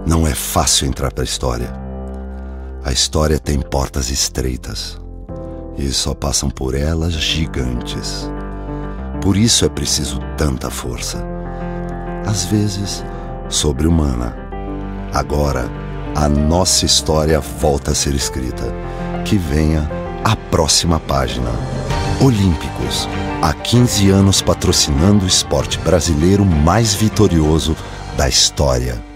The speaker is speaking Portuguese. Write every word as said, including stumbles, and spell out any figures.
Não é fácil entrar para a história. A história tem portas estreitas e só passam por elas gigantes. Por isso é preciso tanta força, às vezes sobre-humana. Agora, a nossa história volta a ser escrita. Que venha a próxima página. Olímpicos, há quinze anos patrocinando o esporte brasileiro mais vitorioso da história.